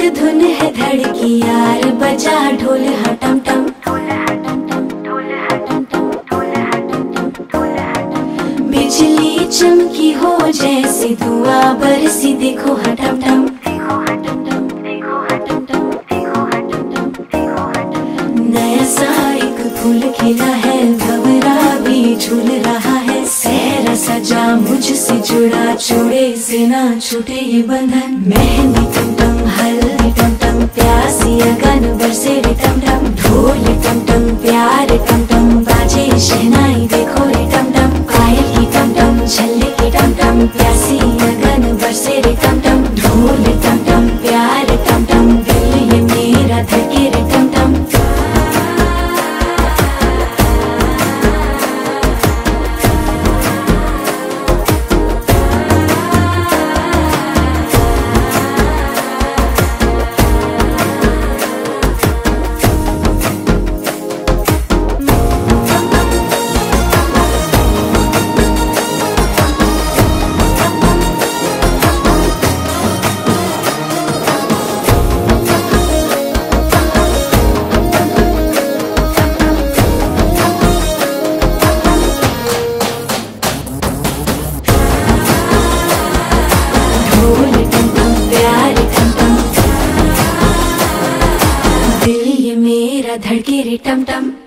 धुन है धड़की यार, बजा ढोल हटम टम। बिजली चमकी हो जैसे धुआं बरसी, देखो हटम टम। नया सा एक फूल खिला है, भंवरा भी झूल रहा है। सहरा सजा मुझसे जुड़ा, छोड़े से ना छूटे ये बंधन। मेहंदी टम टम, हल्दी टम टम, प्यासी अगन बरसे रे टम टम। ढोल टम टम, प्यार टम टम, बाजे शहनाई देखो रे टम टम। पायल की टम टम, छल्ले की टम टम, प्यासी अगन बरसे रे टम टम। ढोल टम टम, प्यार टम टम, दिल ये मेरा धड़के रे टम टम। धड़के रे टम टम।